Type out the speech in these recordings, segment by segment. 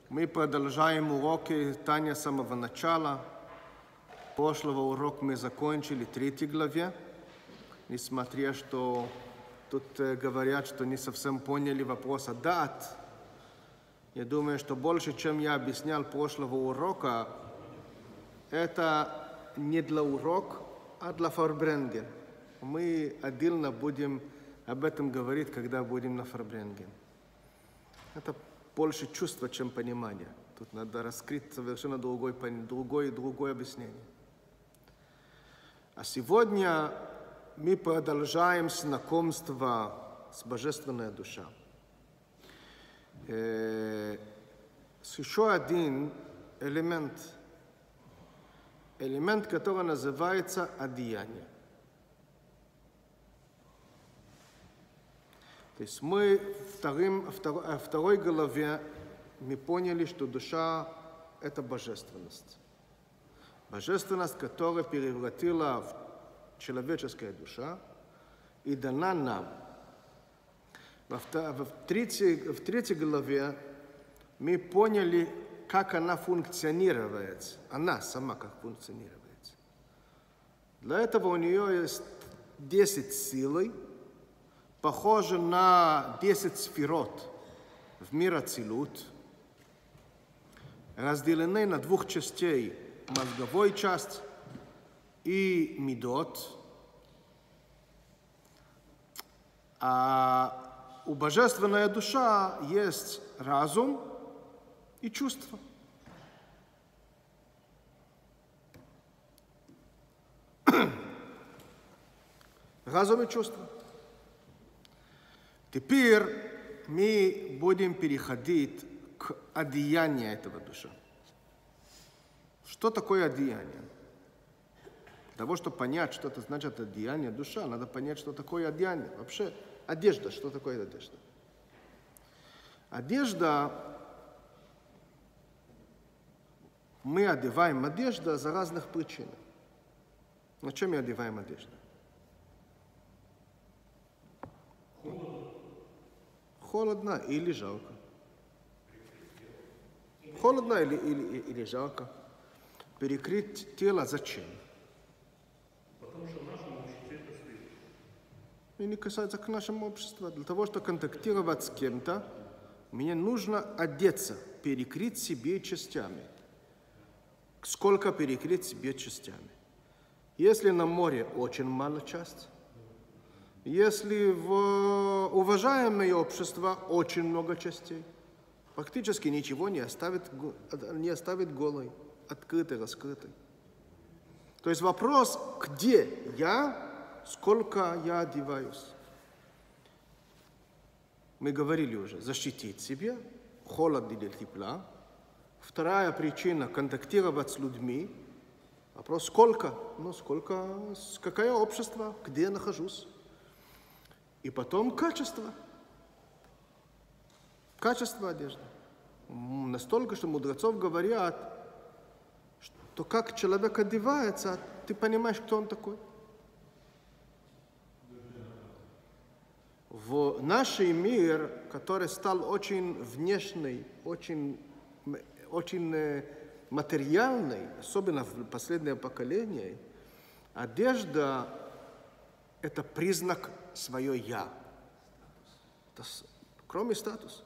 Мы продолжаем уроки Таня с самого начала. Прошлого урока мы закончили 3 главе. Несмотря, что тут говорят, что не совсем поняли вопрос о дат. Я думаю, что больше, чем я объяснял прошлого урока, это не для урока, а для Фарбренген. Мы отдельно будем об этом говорить, когда будем на Фарбренген. Это больше чувства, чем понимание. Тут надо раскрыть совершенно другое объяснение. А сегодня мы продолжаем знакомство с Божественной душой. Еще один элемент, который называется одеяние. То есть мы в второй главе мы поняли, что душа – это божественность. Божественность, которая превратила в человеческая душа и дана нам. В третьей главе мы поняли, как она функционирует, она сама как функционирует. Для этого у нее есть 10 сил, похоже на 10 сферот в мир Ацилут, разделены на 2 частей, мозговой часть и мидот. А у божественной души есть разум и чувство. Разум и чувство. Теперь мы будем переходить к одеянию этого души. Что такое одеяние? Для того, чтобы понять, что это значит одеяние душа, надо понять, что такое одеяние. Вообще, одежда, что такое одежда? Одежда, мы одеваем одежду за разных причин. На чем мы одеваем одежду? Холодно или жалко? Холодно или жалко? Перекрыть тело зачем? Потому что в нашем обществе это стыдно. И не касается к нашему обществу. Для того, чтобы контактировать с кем-то, мне нужно одеться, перекрыть себе частями. Сколько перекрыть себе частями? Если на море очень мало часть, если в уважаемое общество очень много частей, практически ничего не оставит голой, открытой, раскрытой. То есть вопрос, где я, сколько я одеваюсь. Мы говорили уже, защитить себя, холод или тепла. Вторая причина – контактировать с людьми. Вопрос, сколько? Какое общество, где я нахожусь. И потом качество. Качество одежды. Настолько, что мудрецов говорят, что как человек одевается, ты понимаешь, кто он такой. В наш мир, который стал очень внешний, очень материальный, особенно в последнее поколение, одежда – это признак свое «я». Это, кроме статуса.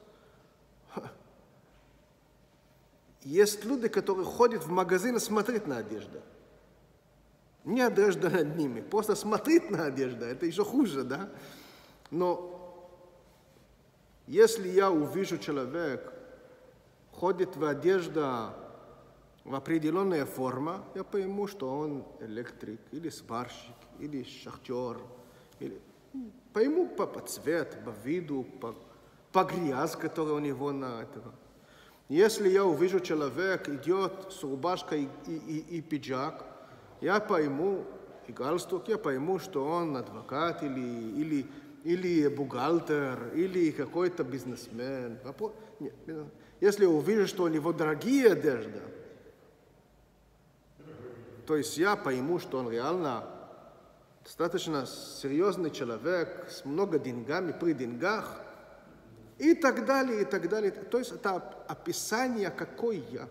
Есть люди, которые ходят в магазин и смотрят на одежду. Не одежда над ними, просто смотреть на одежду, это еще хуже, да? Но если я увижу человека, ходит в одежду в определенная форма, я пойму, что он электрик, или сварщик, или шахтер. Пойму по цвету, по виду, по грязи, которая у него на этом. Если я увижу человека, идет с рубашкой и пиджак, я пойму, и галстук, я пойму, что он адвокат или бухгалтер, или какой-то бизнесмен. Если я увижу, что у него дорогие одежды, то есть я пойму, что он реально достаточно серьезный человек, с много деньгами, при деньгах, И так далее, и так далее. То есть это описание, какой я.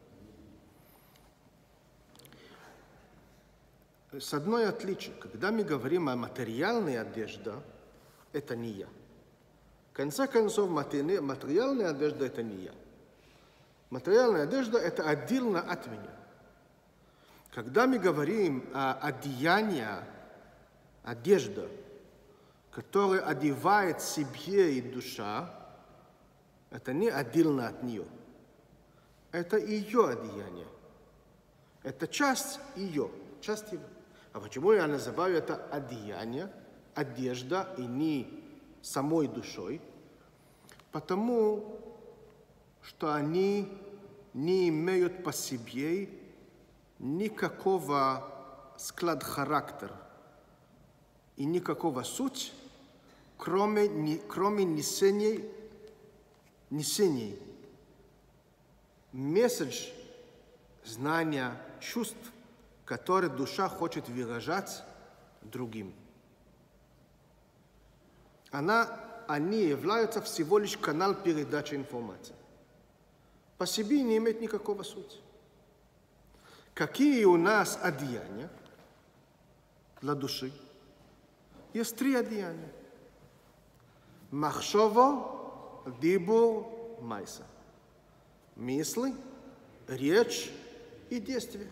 С одной отличием, когда мы говорим о материальной одежде, это не я. В конце концов, материальная одежда – это не я. Материальная одежда – это отдельно от меня. Когда мы говорим о одеянии, одежда, которая одевает себе и душа, это не отдельно от нее. Это ее одеяние. Это часть ее, часть его. А почему я называю это одеяние, одежда, и не самой душой? Потому что они не имеют по себе никакого склада характера и никакого суть, кроме несений, месседж, знания, чувств, которые душа хочет выражать другим. Они являются всего лишь канал передачи информации. По себе не имеют никакого сути. Какие у нас одеяния для души? Есть 3 одеяния. Махшово, дибур, майса. Мысли, речь и действие.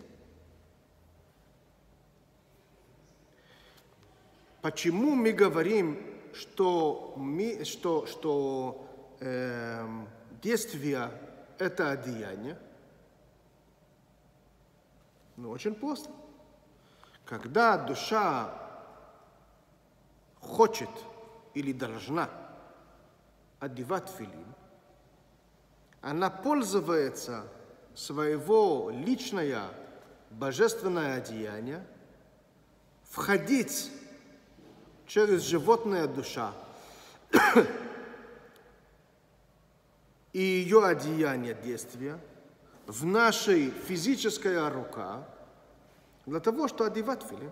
Почему мы говорим, что действие – это одеяние? Очень просто. Когда душа хочет или должна одевать тфилин, она пользуется своего личное божественное одеяние, входить через животная душа и ее одеяние действия в нашей физическая рука для того, чтобы одевать тфилин.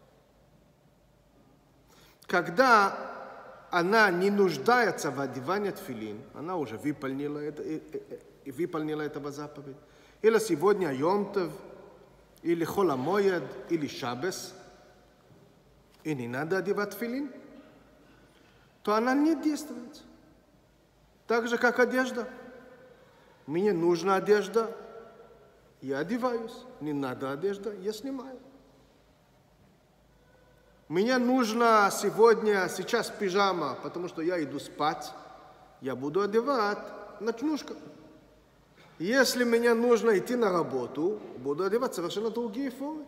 Когда она не нуждается в одевании тфилин, она уже выполнила этого заповедь. Или сегодня Йом Тов, или Хол ха-Моед, или Шабес, и не надо одевать тфилин, то она не действует. Так же, как одежда. Мне нужна одежда, я одеваюсь. Не надо одежда, я снимаю. Мне нужна сейчас пижама, потому что я иду спать, я буду одевать ночнушку. Если мне нужно идти на работу, буду одевать совершенно другие формы,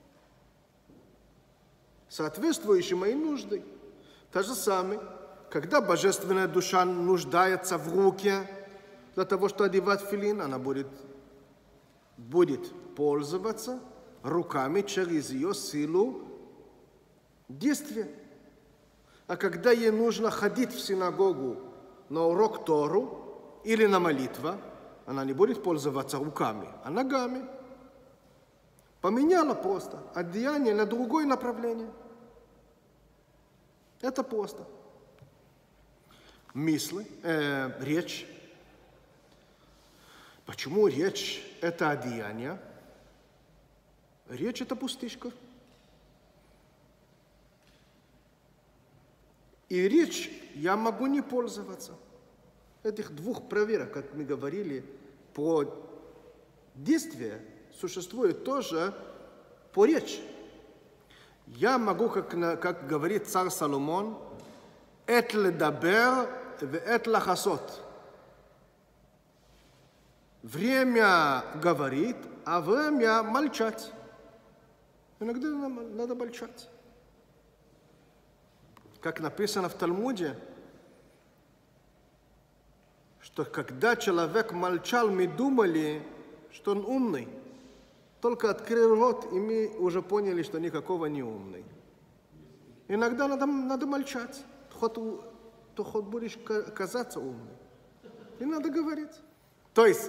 соответствующие моей нужде. То же самое, когда божественная душа нуждается в руке для того, чтобы одевать тфилин, она будет пользоваться руками через ее силу действия. А когда ей нужно ходить в синагогу на урок Тору или на молитву, она не будет пользоваться руками, а ногами. Поменяла просто одеяние на другое направление. Это просто. Мысли, речь. Почему речь – это одеяние? Речь – это пустышка. И речь я могу не пользоваться. Этих 2 проверок, как мы говорили, по действию существует тоже по речи. Я могу, как говорит царь Соломон, «Эт ледабер вэт лахасот». Время говорит, а время молчать. Иногда надо молчать. Как написано в Талмуде, что когда человек молчал, мы думали, что он умный. Только открыл рот, и мы уже поняли, что никакого не умный. Иногда надо молчать. Хоть будешь казаться умным. И надо говорить. То есть,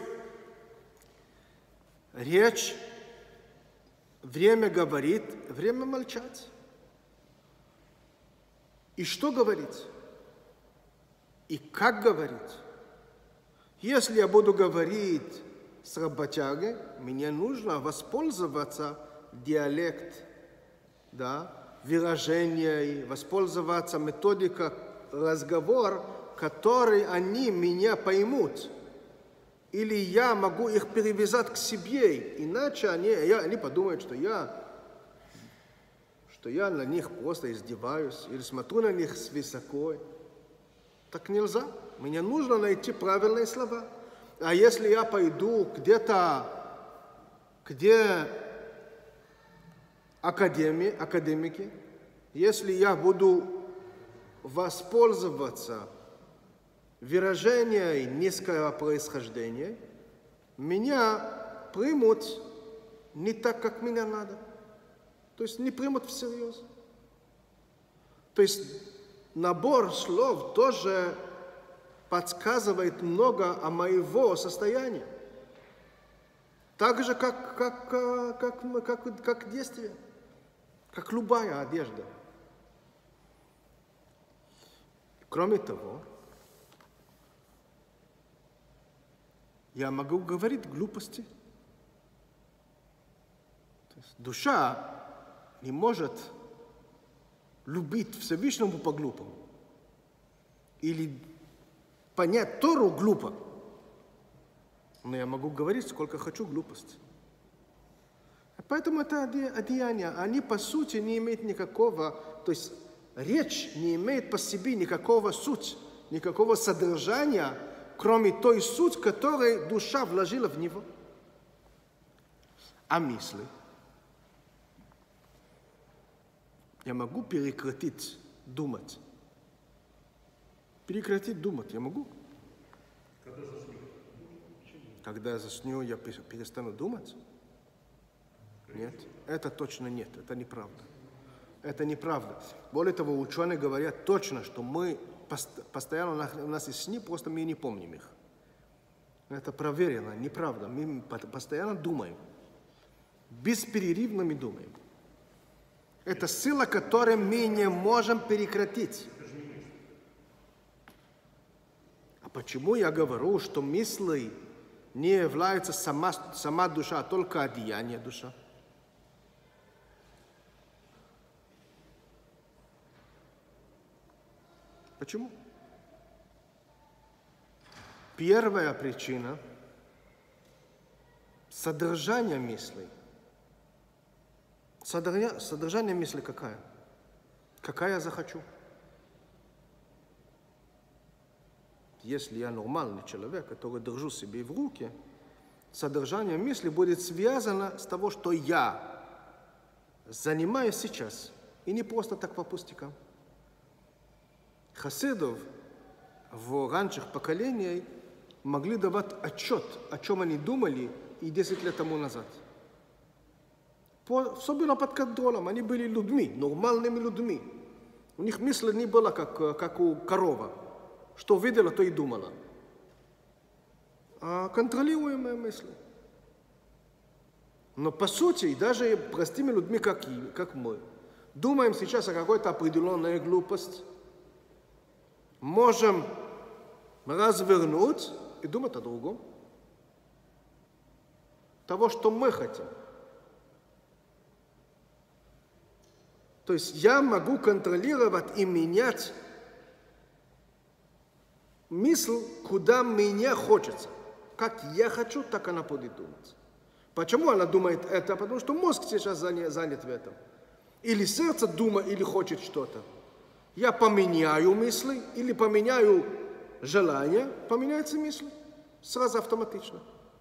речь, время говорит, время молчать. И что говорить? и как говорить. Если я буду говорить с работягой, мне нужно воспользоваться диалект, да, выражением, воспользоваться методикой разговора, который они меня поймут. Или я могу их перевязать к себе, иначе они подумают, что я на них просто издеваюсь или смотрю на них свысоко. Так нельзя. Мне нужно найти правильные слова. А если я пойду где-то, где академики, если я буду воспользоваться выражением низкого происхождения, меня примут не так, как меня надо. То есть не примут всерьез. То есть набор слов тоже подсказывает много о моего состоянии. Так же, как действие, как любая одежда. Кроме того, я могу говорить глупости. То есть душа не может любить Всевышнему по-глупому. Или понять Тору глупо. Но я могу говорить, сколько хочу глупости. Поэтому это одеяния, они по сути не имеют никакого, то есть речь не имеет по себе никакого сути, никакого содержания, кроме той сути, которую душа вложила в него. А мысли? Я могу прекратить думать. Прекратить думать я могу? Когда я засню, я перестану думать? Нет, это точно нет, это неправда. Это неправда. Более того, ученые говорят точно, что мы постоянно, у нас есть сны, просто мы не помним их. Это проверено, неправда. Мы постоянно думаем. Бесперерывно мы думаем. Это сила, которую мы не можем прекратить. А почему я говорю, что мысли не являются сама душа, а только одеяние душа? Почему? Первая причина – содержание мыслей. Содержание мысли какая? Какая я захочу? Если я нормальный человек, который держу себе в руки, содержание мысли будет связано с того, что я занимаюсь сейчас, и не просто так по пустякам. Хасидов в ранних поколениях могли давать отчет, о чем они думали и 10 лет тому назад. Особенно под контролем. Они были людьми, нормальными людьми. У них мысли не было, как у коровы. Что видела, то и думала. А контролируемые мысли. Но по сути, даже простыми людьми, как мы, думаем сейчас о какой-то определенной глупости, можем развернуть и думать о другом. Того, что мы хотим. То есть я могу контролировать и менять мысль, куда мне хочется. Как я хочу, так она будет думать. Почему она думает это? Потому что мозг сейчас занят в этом. Или сердце думает, или хочет что-то. Я поменяю мысли, или поменяю желание, поменяются мысли. Сразу автоматично.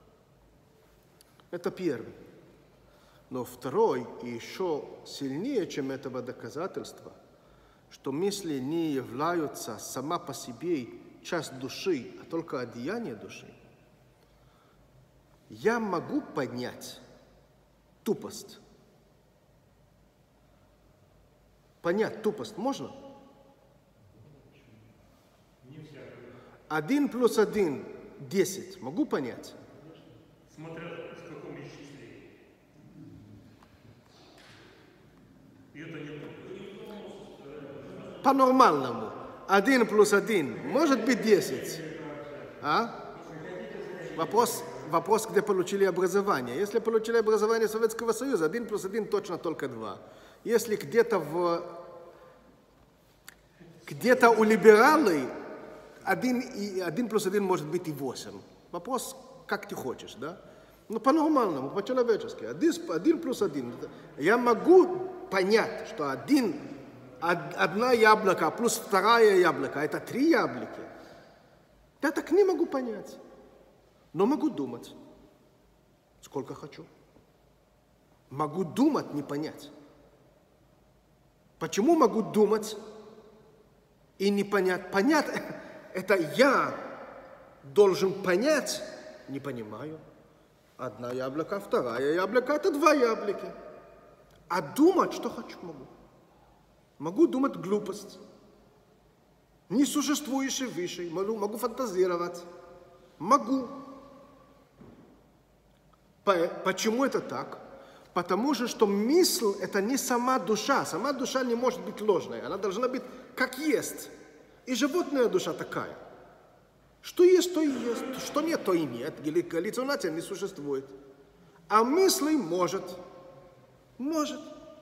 Это первый. Но второй, и еще сильнее, чем этого доказательства, что мысли не являются сама по себе часть души, а только одеяние души. Я могу поднять тупость. Понять тупость можно? 1 + 1 – 10. Могу понять? Смотря в каком исчислении. И это не то. По-нормальному. 1 плюс 1 может быть 10? А? Вопрос, где получили образование. Если получили образование Советского Союза, 1 плюс 1 точно только 2. Если где-то у либералей 1 плюс 1 может быть и 8. Вопрос, как ты хочешь, да? Ну, по-нормальному, по-человечески. 1 плюс 1. Я могу понять, что одна яблоко плюс вторая яблоко, это 3 яблоки. Я так не могу понять. Но могу думать, сколько хочу. Могу думать, не понять. Почему могу думать и не понять? Понять – это я должен понять, не понимаю. Одна яблоко, вторая яблоко – это 2 яблоки. А думать, что хочу, могу. Могу думать глупость. Несуществующие вещи. Могу фантазировать. Могу. Почему это так? Потому что мысль – это не сама душа. Сама душа не может быть ложной. Она должна быть как есть. И животная душа такая. Что есть, то и есть. Что нет, то и нет. Галлюцинация не существует. А мысль может. Может.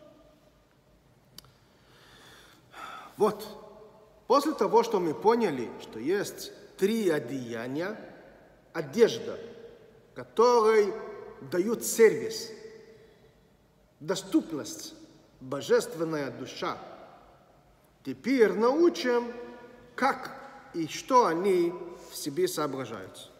Вот. После того, что мы поняли, что есть 3 одеяния, одежда, которые дают сервис, доступность, божественная душа. Теперь научим, как и что они в себе соображают.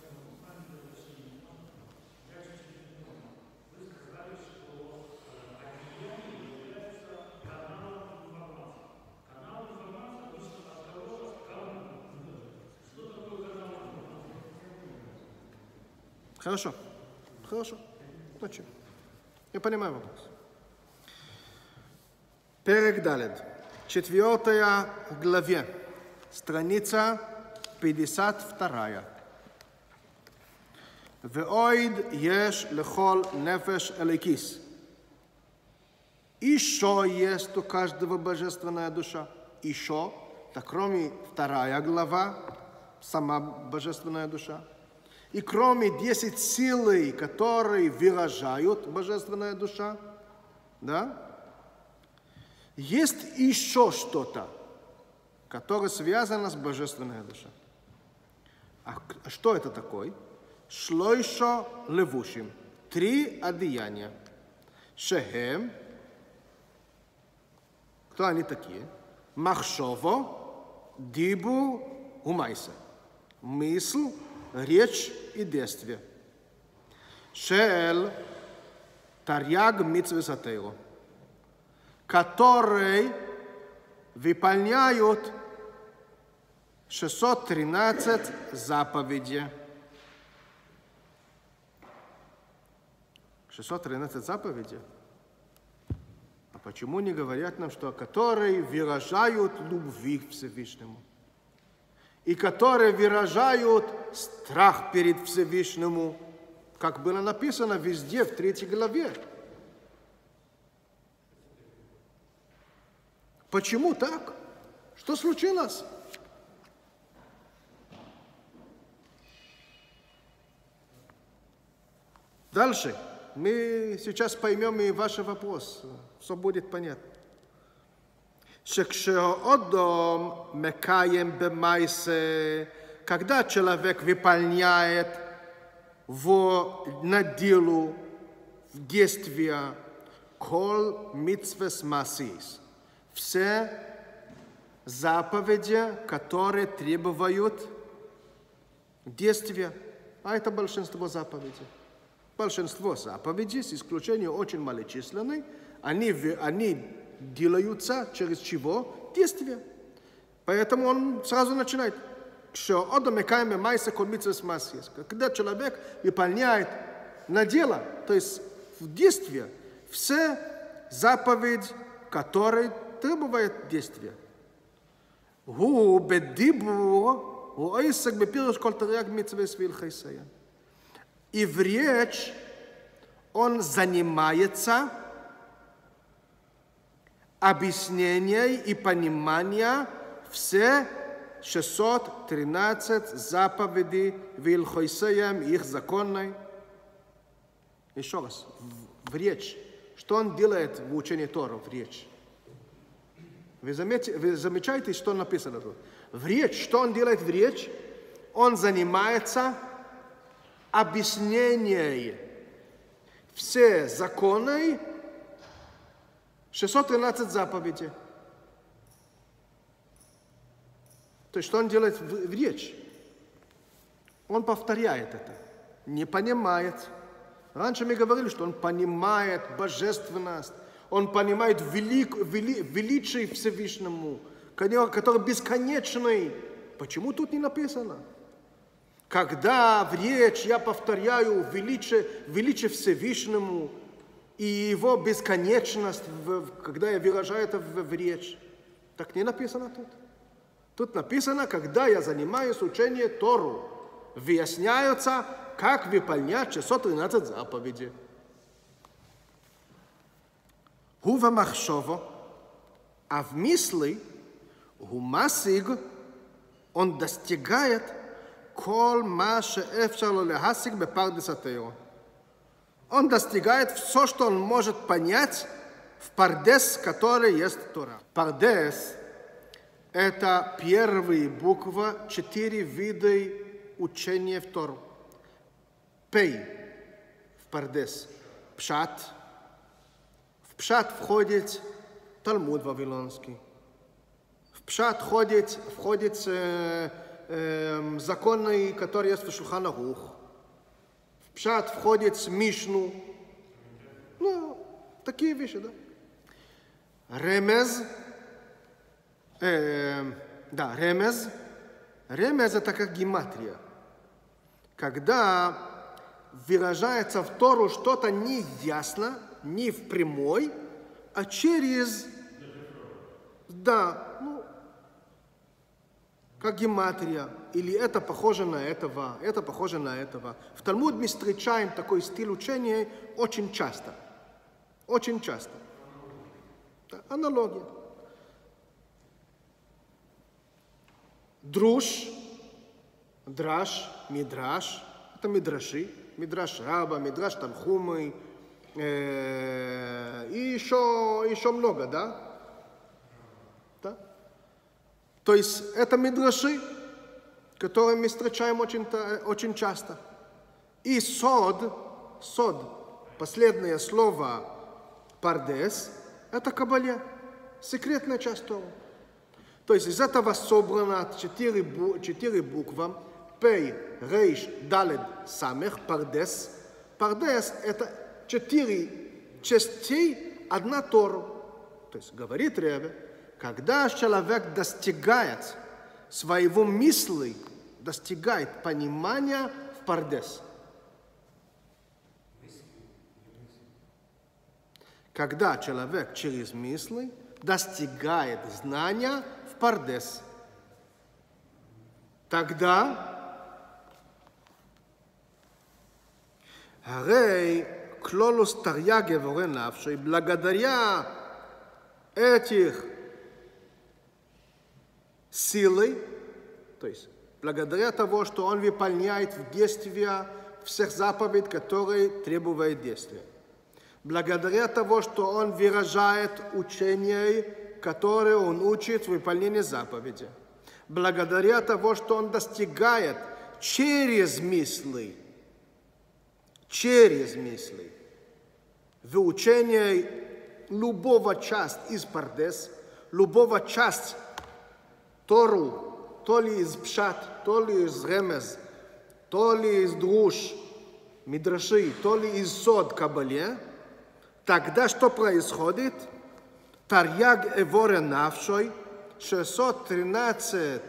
Хорошо. Значит, я понимаю вопрос. Перек Далед. 4 главе. Страница 52. Веоид еш лехол нефеш эликис. Еще есть у каждого божественная душа. Еще, так кроме 2 глава, сама божественная душа. И кроме 10 силы, которые выражают божественная душа, да, есть еще что-то, которое связано с божественной душой. А что это такое? Шлойшо левушим. 3 одеяния. Шехем. Кто они такие? Махшово, дибу, умайса. Мысль, речь и действие. Шел тарьяг митцвесатейро, которые выполняют 613 заповедей. 613 заповедей? А почему не говорят нам, что которые выражают любви к Всевышнему? И которые выражают страх перед Всевышнему, как было написано везде в 3 главе. Почему так? Что случилось? Дальше. Мы сейчас поймем и ваш вопрос. Все будет понятно. Шекшеодом мекаем бемайсе, когда человек выполняет на делу, в действия, кол митцвес масис, все заповеди, которые требуют действия, а это большинство заповедей. Большинство заповедей, с исключением очень малочисленной, они делаются через чего? Действия. Поэтому он сразу начинает. Когда человек выполняет на дело, то есть в действие, все заповеди, которые требуют действия. И в речь он занимается объяснением и пониманием все 613 заповедей в Илхойсеям, их законной. Еще раз, в речь. Что он делает в учении Торы, в речь? Вы замечаете, что написано тут? В речь, что он делает в речь? Он занимается объяснением все законы 613 заповедей. То есть, что он делает в речь? Он повторяет это, не понимает. Раньше мы говорили, что он понимает божественность, он понимает величие Всевышнему, который бесконечный. Почему тут не написано? Когда в речь я повторяю величие Всевышнему и его бесконечность, когда я выражаю это в речь, так не написано тут. Тут написано, когда я занимаюсь учением Тору, выясняется, как выполнять 613 заповедей. Хува махшово, а в мысли гумасиг он достигает кол маше эфшало лехасиг бепардес атео. Он достигает все, что он может понять в пардес, который есть Тора. Пардес – это первая буква 4 вида учения в Тору. Пей в пардес – пшат. В пшат входит Талмуд Вавилонский. В пшат входит законы, которые есть в Шулхан Арух. В пшат входит Мишну. Ну, такие вещи, да. Ремез. Ремез. Ремез – это как гематрия. Когда выражается в Тору что-то неясно, не в прямой, а через... Да, ну, как гематрия. Или это похоже на этого, это похоже на этого. В Талмуд мы встречаем такой стиль учения очень часто. Очень часто. Да, аналогия. Друш, драш, мидраш. Это мидраши. Мидраш Раба, мидраш Танхумы. И еще много, да? Да? То есть это мидраши, которые мы встречаем очень часто. И сод, последнее слово пардес, это кабале, секретная часть Торы. То есть из этого собрано 4 буквы, пей, рейш, далед, самех, пардес. Пардес – это 4 частей, одна Тора. То есть, говорит Ребе, когда человек достигает своего мысли, достигает понимания в пардес. Когда человек через мысли достигает знания в пардес, тогда Арей клолус тарьяге воренавший, благодаря этих силы, то есть благодаря того, что он выполняет в действия всех заповедей, которые требуют действия, благодаря того, что он выражает учение, которое он учит в выполнении заповедей, благодаря того, что он достигает через мысли, выучение любого часть из пардес, любого часть Тору, то ли из пшат, то ли из ремез, то ли из друш, мидраши, то ли из сод кабале, тогда что происходит? Тарьяг эворе навшой, 613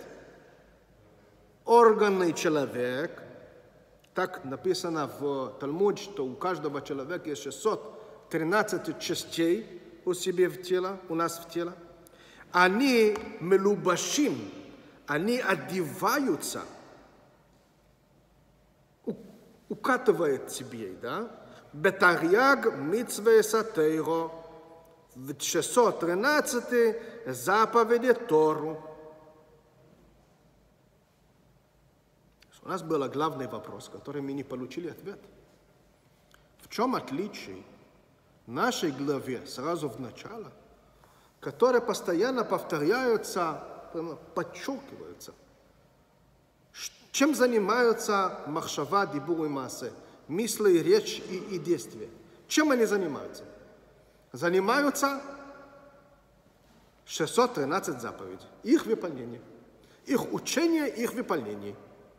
органы человек. Так написано в Талмуде, что у каждого человека есть 613 частей у себя в теле, у нас в теле. Они мелубашим, они одеваются, укатывают себе, да? Бетарьяг митцве сатейро, в 613 заповеди Тору. У нас был главный вопрос, который мы не получили ответ. В чем отличие нашей главе сразу в начало, которые постоянно повторяются, подчеркиваются? Чем занимаются махшава, дибур и маасе? Мысли, речь и действия. Чем они занимаются? Занимаются 613 заповедей. Их выполнение. Их учение, их выполнение.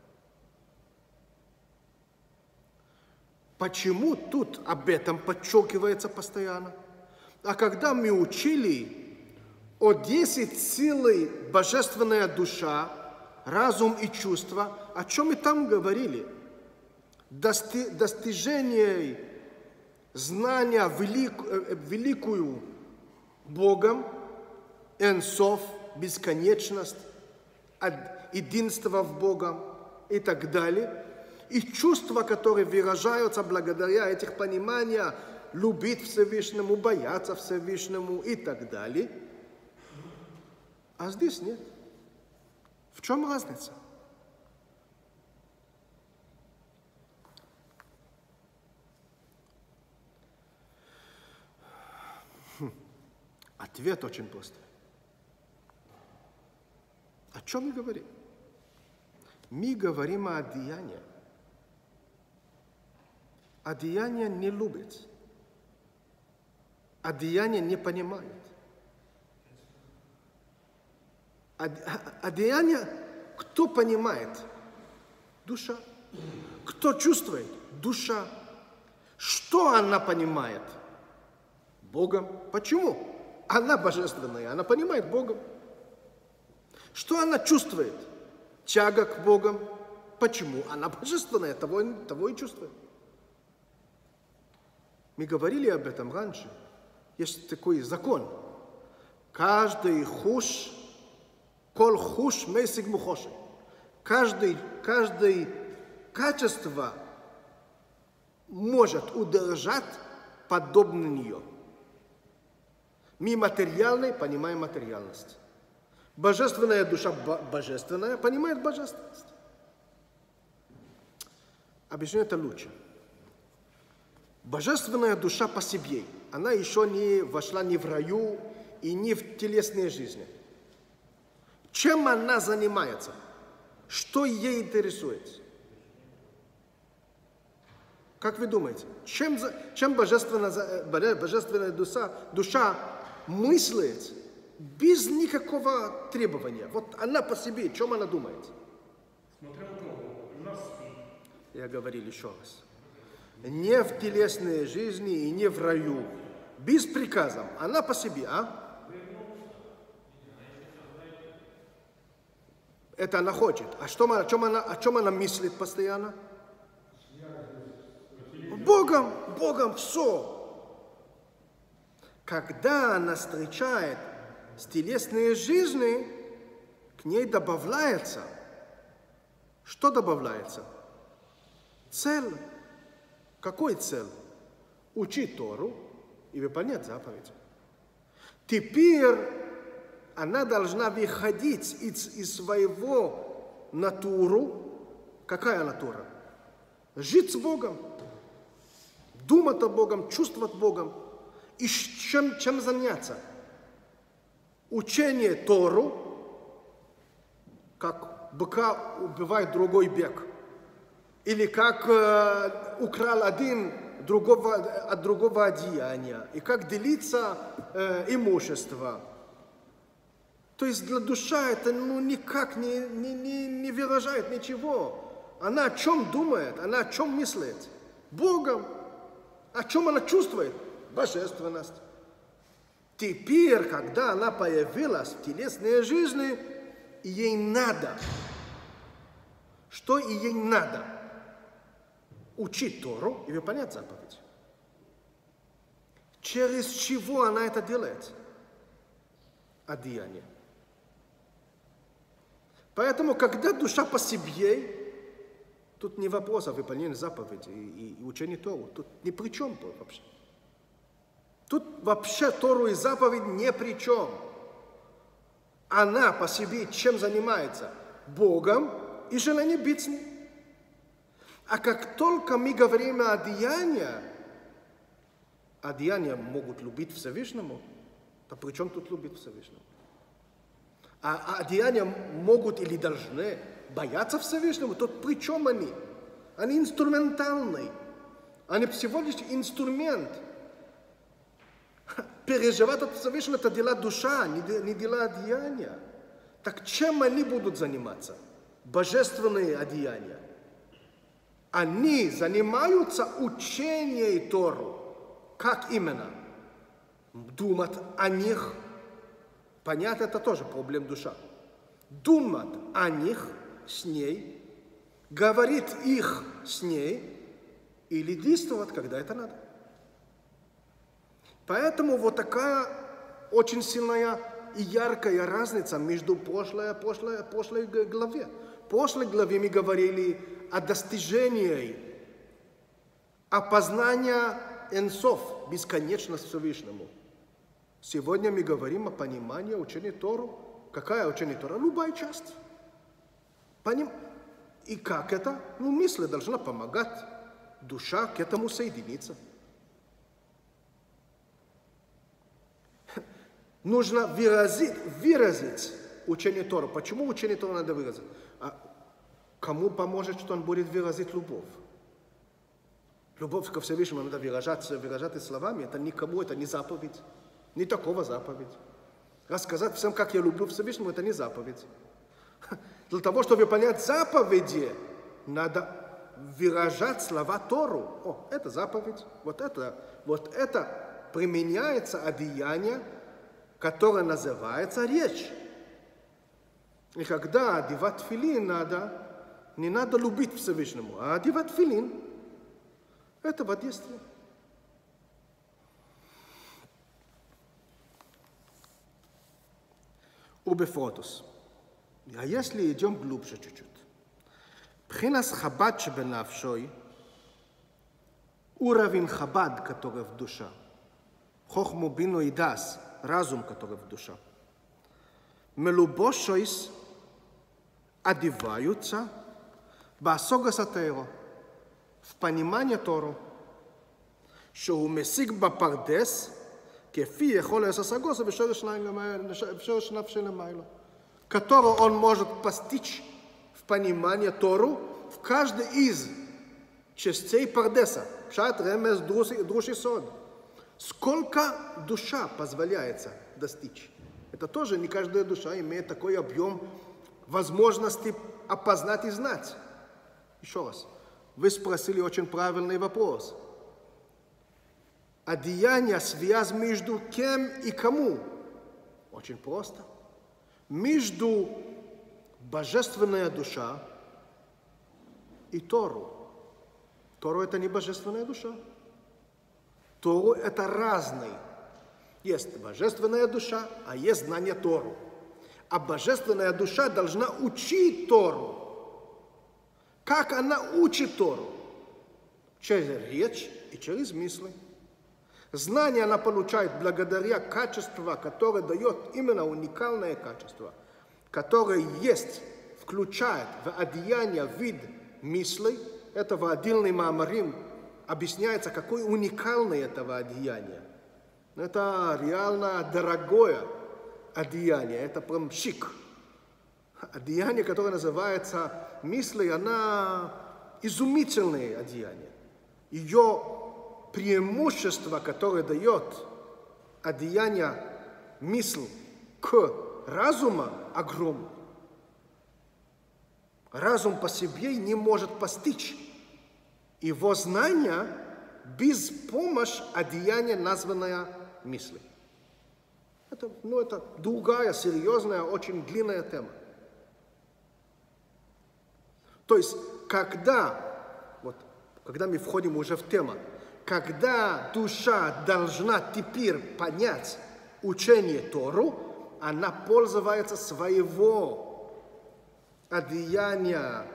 Почему тут об этом подчеркивается постоянно? А когда мы учили о 10 силы божественная душа, разум и чувства, о чем мы там говорили? Достижение знания великую Богом, энсов, бесконечность, единство в Богом и так далее. И чувства, которые выражаются благодаря этих понимания, любить Всевышнему, бояться Всевышнему и так далее. А здесь нет. В чем разница? Ответ очень простой. О чем мы говорим? Мы говорим о деянии. А деяние не любит. А деяние не понимает. А деяние кто понимает? Душа. Кто чувствует? Душа. Что она понимает? Богом. Почему? Она божественная, она понимает Богом. Что она чувствует? Тяга к Богу. Почему? Она божественная, того и чувствует. Мы говорили об этом раньше. Есть такой закон. Каждый хуш, кол хуш мейсиг мухоши. Каждое качество может удержать подобно нее. Мы материальные понимаем материальность. Божественная душа божественная понимает божественность. Объясню это лучше. Божественная душа по себе, она еще не вошла ни в раю и ни в телесной жизни. Чем она занимается? Что ей интересует? Как вы думаете, чем божественная душа мыслит без никакого требования? Вот она по себе, чем она думает? Смотря у кого. У нас спит. Я говорил еще раз. Не в телесной жизни и не в раю. Без приказа. Она по себе, а? Это она хочет. О чем она мыслит постоянно? Богом все. Когда она встречает с телесной жизнью, к ней добавляется. Что добавляется? Цель. Какой цель? Учить Тору и выполнять заповеди. Теперь она должна выходить из своего натуру. Какая натура? Жить с Богом. Думать о Богом, чувствовать Богом. И чем заняться? Учение Тору, как быка убивает другой бег. Или как украл один от другого одеяния. И как делиться имущество. То есть для души это никак не выражает ничего. Она о чем думает? Она о чем мыслит? Богом. О чем она чувствует? Божественность. Теперь, когда она появилась в телесной жизни, ей надо. Что ей надо? Учить Тору и выполнять заповедь. Через чего она это делает? Одеяние. Поэтому, когда душа по себе, тут не вопрос о выполнении заповеди и учении Тору. Тут ни при чем вообще. Тут вообще Тору и заповедь ни при чем. Она по себе чем занимается? Богом и желание быть с ним. А как только мы говорим о деяния могут любить Всевышнему, то при чем тут любить Всевышнему? А деяния могут или должны бояться Всевышнему, то при чем они? Они инструментальные. Они всего лишь инструмент. Переживать от Всевышнего — это дела душа, не дела деяния. Так чем они будут заниматься? Божественные одеяния. Они занимаются учением Тору. Как именно? Думать о них. Понять — это тоже проблема душа. Думать о них с ней, говорить их с ней или действовать, когда это надо. Поэтому вот такая очень сильная и яркая разница между прошлой главе. В прошлой главе мы говорили о достижении, о познании Энсов, бесконечность Всевышнему. Сегодня мы говорим о понимании учения Тору. Какая учение Тора? Любая часть. И как это? Мысль должна помогать. Душа к этому соединиться. Нужно выразить учение Тора. Почему учение Тора надо выразить? Кому поможет, что он будет выразить любовь? Любовь ко Всевышнему надо выражать словами. Это никому, это не заповедь. Не такого заповедь. Рассказать всем, как я люблю Всевышнему, это не заповедь. Для того, чтобы понять заповеди, надо выражать слова Тору. Это заповедь. Вот это применяется одеяние, которое называется речь. И когда одевать тфилин не надо любить Всевышнему, а одевать тфилин — это воздействие. Убефотус. А если идем глубже чуть-чуть? Пхинас хабад шебенавшой, уровень хабад, который в душе, хохму бину и дас, разум, который в душе, мелубошойс одеваются басогас атеро, в понимание Тору, что у месиг бапардес, כפי יכול להסגוס בשורש נפשי למעלה, которого он может постичь в понимание Тору в каждой из частей Пардеса, Пшат, Ремес, Друш и Сод. Сколько душа позволяется достичь? Это тоже не каждая душа имеет такой объем возможности опознать и знать. Еще раз, вы спросили очень правильный вопрос. Одеяние, связь между кем и кому? Очень просто. Между божественная душа и Тору. Тору — это не божественная душа. Тору — это разный. Есть божественная душа, а есть знание Тору. А божественная душа должна учить Тору. Как она учит Тору? Через речь и через мысли. Знание она получает благодаря качеству, которое дает именно уникальное качество, которое есть, включает в одеяние вид мыслей. Это в отдельный маамарим объясняется, какое уникальное этого одеяние. Это реально дорогое одеяние, это прям шик. Одеяние, которое называется мысли, она изумительное одеяние. Ее преимущество, которое дает одеяние мысль к разуму, огромно. Разум по себе не может постичь его знания без помощи одеяния, названное мысли. Это другая, серьезная, очень длинная тема. То есть, когда мы входим уже в тему, когда душа должна теперь понять учение Тору, она пользуется своего одеяния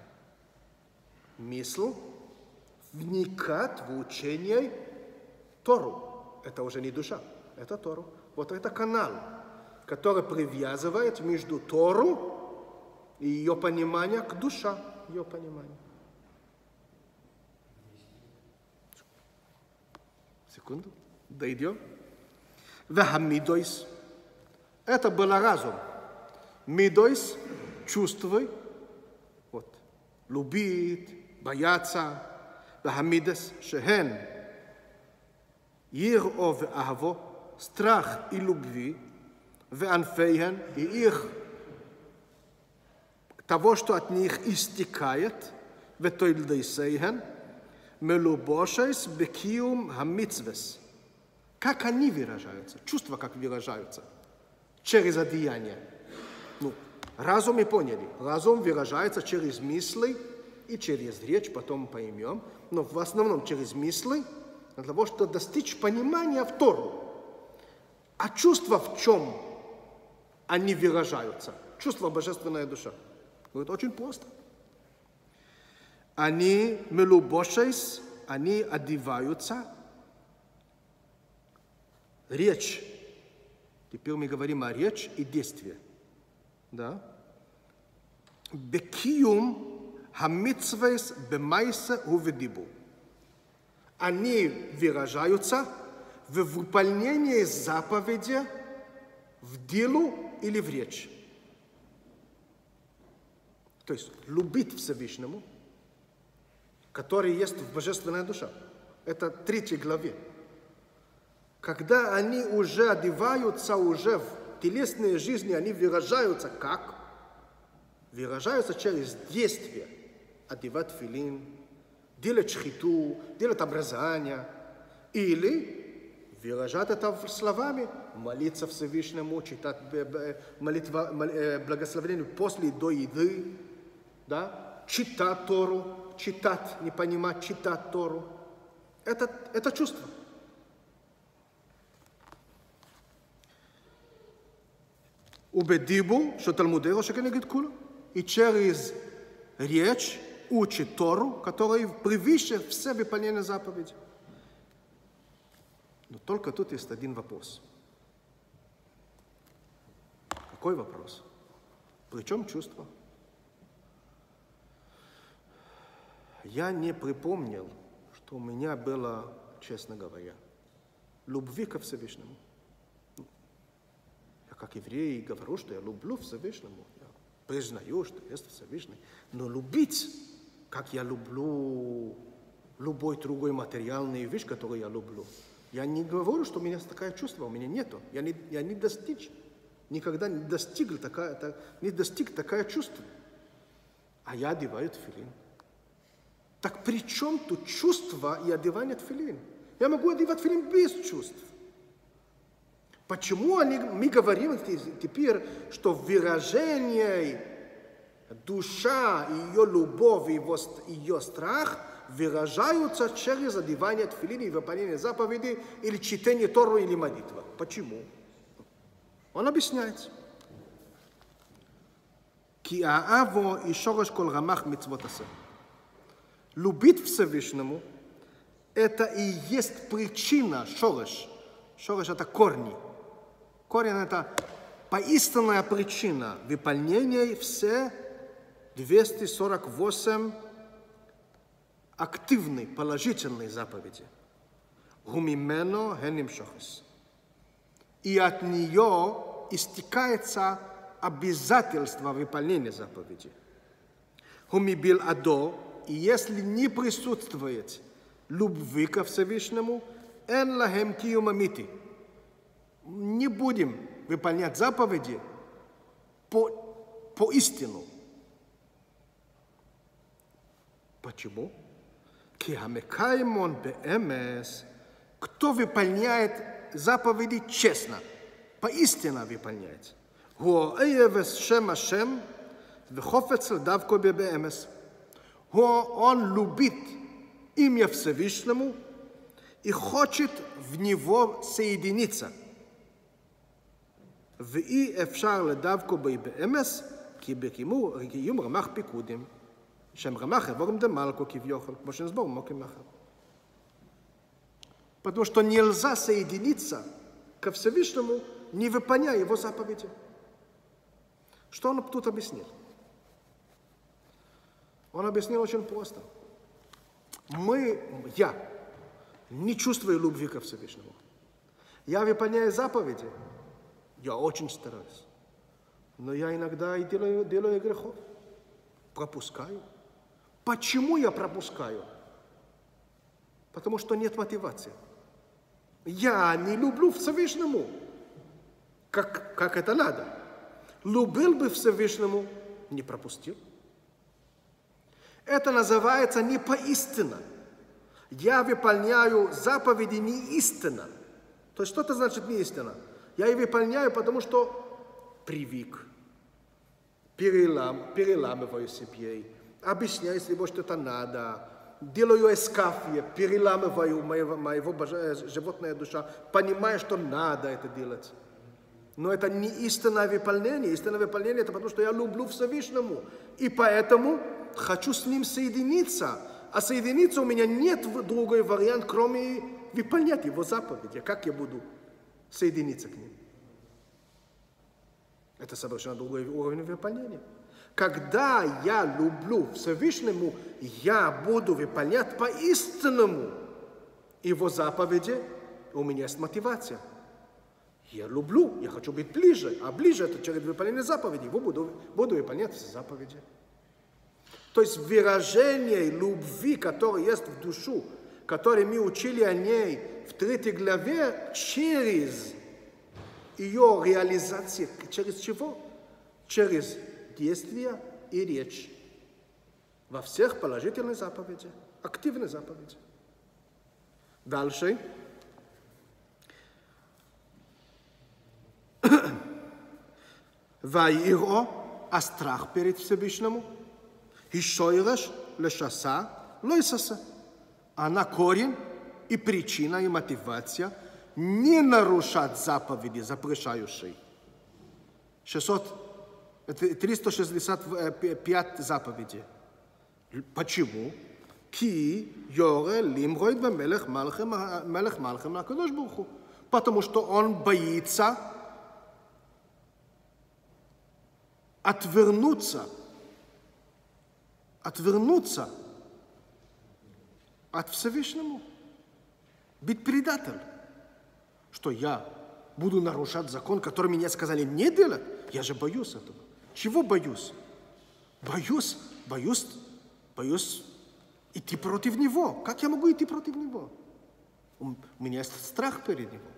мысль, вникать в учение Тору. Это уже не душа, это Тору. Вот это канал, который привязывает между Тору и ее пониманием к душе, ее пониманию. Секунду. Дойдем. Вехамидойс. Это был разум. Мидойс – чувствуй. Вот. Любит, бояться. Вехамидес шехен. Иро веахво. Страх и любви. Веанфейхен. И их того, что от них истекает. Ветойлдейсейхен. Мелубошейс бекиум хамицвес. Как они выражаются? Чувства как выражаются? Через одеяние. Ну, разум мы поняли. Разум выражается через мысли и через речь, потом поймем. Но в основном через мысли, для того, чтобы достичь понимания в Тору. А чувства в чем они выражаются? Чувство божественная душа. Это очень просто. Они мелубошейс, они одеваются. Речь. Теперь мы говорим о речи и действии. Да? Бекиум хамитсвейс бемайсе уведибу. Они выражаются в выполнении заповеди в делу или в речи. То есть любить Всевышнему, который есть в божественной душе. Это 3 главе. Когда они уже одеваются уже в телесной жизни, они выражаются как? Выражаются через действие. Одевать филин, делать шхиту, делать обрезание. Или выражать это словами, молиться Всевышнему, читать молитва, благословение после и до еды, да? Читать Тору, читать, не понимать, читать Тору. Это чувство. Убедибу, что Талмудеро, что кенегид кула. И через речь учит Тору, которая превыше все выполнения заповедей. Но только тут есть один вопрос. Какой вопрос? Причем чувство? Я не припомнил, что у меня было, честно говоря, любви ко Всевышнему. Я как еврей говорю, что я люблю Всевышнему. Я признаю, что есть Всевышний. Но любить, как я люблю любой другой материальный вещь, которую я люблю, я не говорю, что у меня такое чувство, у меня нету. Я не достиг, никогда не достиг такое чувство. А я одеваю тфилин. Так при чем тут чувство и одевание тфилин? Я могу одевать тфилин без чувств. Почему мы говорим теперь, что выражение душа, ее любовь, ее страх выражаются через одевание тфилин и выполнение заповедей или чтение Тору или молитва? Почему? Он объясняет. Ки ааво и шореш кол рамах мицвот асе. Любить Всевышнему – это и есть причина, шореш. Шореш – это корни. Корень – это поистинная причина выполнения все 248 активной, положительной заповеди. Гумимено хеним шохес. И от нее истекается обязательство выполнения заповеди. Гумибил адо. И если не присутствует любви ко Всевышнему, эн лахем киюм амити. Не будем выполнять заповеди по истину. Почему? Ки хамекаймон беэмес. Кто выполняет заповеди честно, поистину выполняет. Гуо эевес шем ашем, вехофец лдавко беэмес. Он любит имя Всевышнему и хочет в него соединиться. ואי אפשר לדווקא באמס, כי בקיום רמ"ח פיקודים, שהם רמ"ח אבורם דמלכו כביכול, כמו שנסבור מוקים אחר. Потому что нельзя соединиться ко Всевышнему, не выполняя его заповеди. Что он тут объяснил? Он объяснил очень просто. Я не чувствую любви ко Всевышнему. Я выполняю заповеди, я очень стараюсь. Но я иногда и делаю грехов, пропускаю. Почему я пропускаю? Потому что нет мотивации. Я не люблю Всевышнему, как это надо. Любил бы Всевышнему, не пропустил. Это называется не поистинно. Я выполняю заповеди не истинно. То есть что это значит не истинно? Я их выполняю, потому что привык. Переламываю себе, объясняю себе, что это надо. Делаю эскафия, переламываю моего животная душа, понимая, что надо это делать. Но это не истинное выполнение. Истинное выполнение – это потому, что я люблю Всевышнему. И поэтому хочу с ним соединиться. А соединиться у меня нет другой вариант, кроме выполнять его заповеди. Как я буду соединиться к ним? Это совершенно другой уровень выполнения. Когда я люблю Всевышнему, я буду выполнять по-истинному его заповеди, у меня есть мотивация. Я люблю, я хочу быть ближе, а ближе это через выполнение заповедей. Я буду выполнять все заповеди. То есть выражение любви, которое есть в душу, которое мы учили о ней в 3 главе, через ее реализацию. Через чего? Через действия и речь. Во всех положительных заповедях, активных заповедях. Дальше. Ваиро, а страх перед Всевышнему. Ишойреш лешаса лойсаса. Она корень и причина и мотивация не нарушать заповеди, запрещающие. 365 заповедей. Почему? Ки йоре лимроид мелех малхем акадош барух ху. Потому что он боится отвернуться от Всевышнему, быть предателем. Что я буду нарушать закон, который мне сказали не делать? Я же боюсь этого. Чего боюсь? Боюсь идти против него. Как я могу идти против него? У меня есть страх перед ним.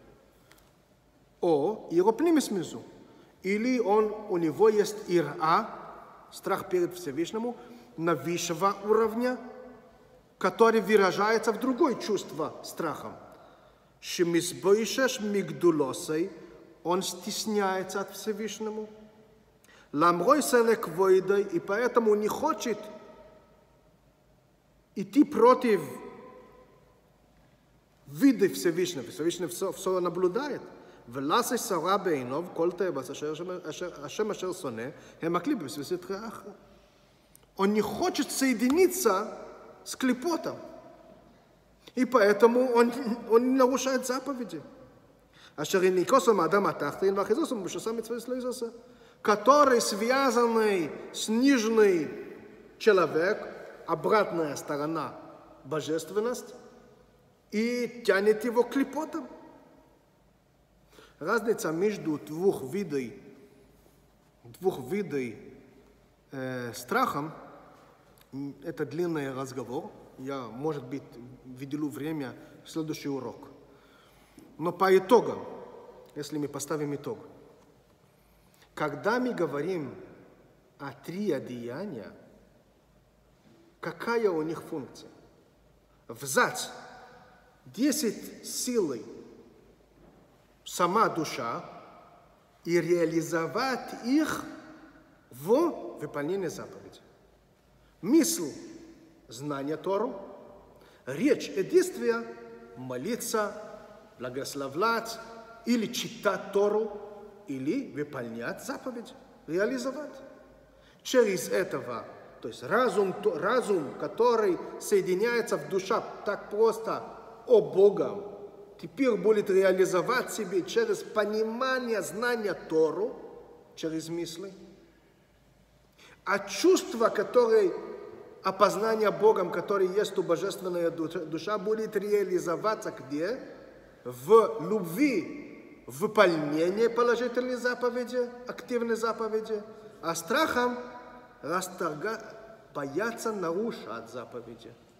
Его пнимис мизу. Или у него есть ира, страх перед Всевышнему, на высшего уровня, который выражается в другое чувство страхом. Шемисбойшеш мигдулосой, он стесняется от Всевышнему. Ламрой сенек войдой, и поэтому не хочет идти против вида Всевышнего. Всевышний все наблюдает. ולעשה שרה בעיניו, כל תאבס השם אשר שונא, הם מקליב בסביסת רעך. Он не хочет соединиться с клепотом. И поэтому он не нарушает заповеди. אשר יניקוסו מאדם התחתין, ואחיזוסו מבושסה מצווה слезоса, который связанный с нижний человек, обратная сторона божественность, и тянет его к клепотам. Разница между двух видов страхом, это длинный разговор. Я, может быть, выделю время в следующий урок. Но по итогам, если мы поставим итог, когда мы говорим о 3 одеяния, какая у них функция? Взять 10 силой сама душа и реализовать их в выполнении заповедей. Мысль – знание Тору, речь и действия – молиться, благословлять или читать Тору, или выполнять заповедь, реализовать. Через этого, то есть разум, который соединяется в душа так просто о Богом, теперь будет реализовать себе через понимание, знания Тору, через мысли. А чувства, которые А познание Богом, который есть у божественная душа, будет реализоваться где? В любви, в выполнении положительной заповеди, активной заповеди, а страхом бояться нарушать заповеди.